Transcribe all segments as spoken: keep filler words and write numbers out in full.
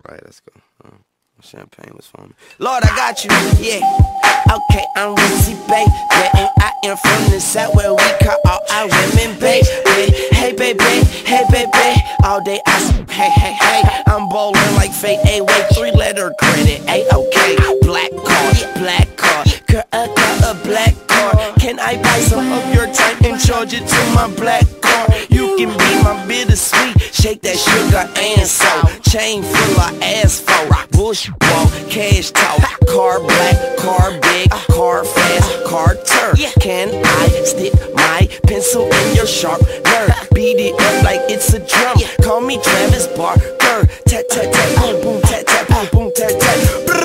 Right, let's go. Uh, champagne was for me. Lord, I got you. Yeah. Okay, I'm Rizzy, baby. And I am from the south where we call all our women, baby. Hey, baby. Hey, baby. All day I say, hey, hey, hey. I'm bowling like fate. A wait, three letter credit. A okay. Black card, black card. Girl, I got a black card. Can I buy some of your time and charge it to my black card? You can be my bittersweet. Shake that sugar and salt. Chain full of asphalt. Bush walk, cash talk. Car black, car big, car fast, car turf. Can I stick my pencil in your sharp nerve? Beat it up like it's a drum. Call me Travis Barker. Tat tat tat, boom boom, tat tat, boom boom, tat tat.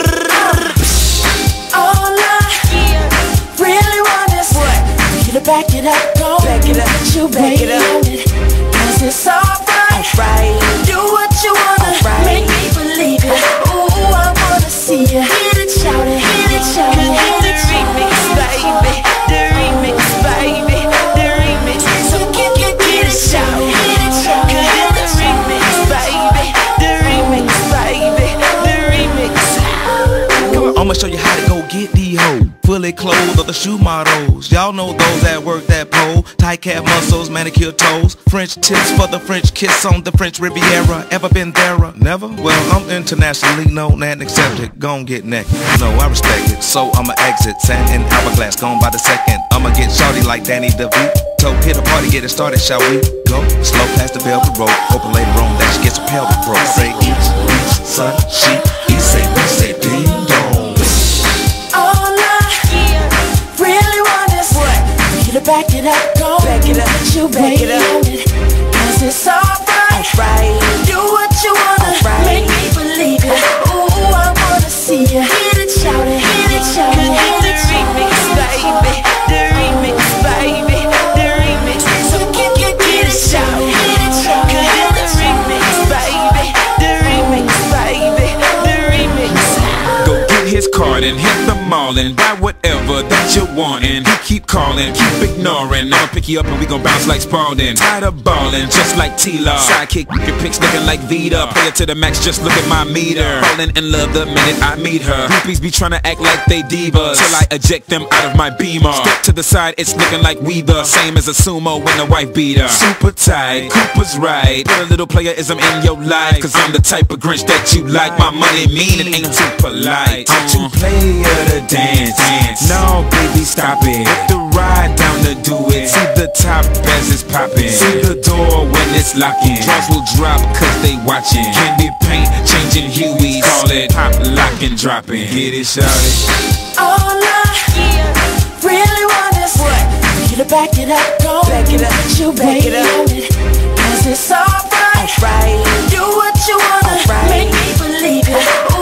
All I really want is what? You to back it up, go back it up, you back it up. It. Cause it's alright, alright. Do what you wanna, right. Make me believe it. Ooh, I wanna see you. Hit it, shout it, hit it, shout it, hit it, remix, baby. The remix, baby. The remix. So get, get, get it, shout it, hit it, shout it, hit it, remix, baby. The remix, baby. The remix. Come on, I'ma show you how to go get the hoe. Fully clothed or the shoe models. Y'all know those that work that pole. Tight calf muscles, manicure toes. French tips for the French kiss on the French Riviera. Ever been there? Never? Well, I'm internationally known and accepted. Gon' get naked. No, I respect it. So I'ma exit. Sand in hourglass, gone by the second. I'ma get shawty like Danny DeVito. Hit a party, get it started, shall we? Go slow past the velvet rope. Hoping later on that she gets her pelvic broke. Say each, each, son, she, he say, we say, ding dong. You to back it up, go back it up, you back it up. It. Cause it's alright, right. Do what you wanna, right. Make me believe it. Ooh, I wanna see you. Hit it, shout it, hit it, shout it, hit it, remix, baby. The remix, baby. The remix. So get, get, get it, shout it, hit it, shout it, hit it, remix, baby. The remix, baby. The remix. Go get his card and hit the mall and buy whatever that you're wanting. He keep calling, keep ignoring. I'ma pick you up and we gon' bounce like Spalding. Tired of ballin', just like T-Law. Sidekick, your pics looking like Vita. Play it to the max, just look at my meter. Fallin' in love the minute I meet her. Groupies be tryna act like they divas till I eject them out of my Beamer. Step to the side, it's looking like we the same as a sumo when the wife beat her. Super tight, Cooper's right. Put a little playerism in your life, cause I'm the type of Grinch that you like. My money mean, it ain't too polite. I'm too player to dance. dance. No, baby, stop it. Hit the ride down to do it. See the top as it's popping. See the door when it's locking. Drawers will drop cause they watching. Candy paint, changing hueys. Call it pop, lock, and dropping. Get it, shout it. All I really want is what? You to back it up, go back it up, you back it up. It. Cause it's alright, right. Do what you wanna, right. Make me believe it.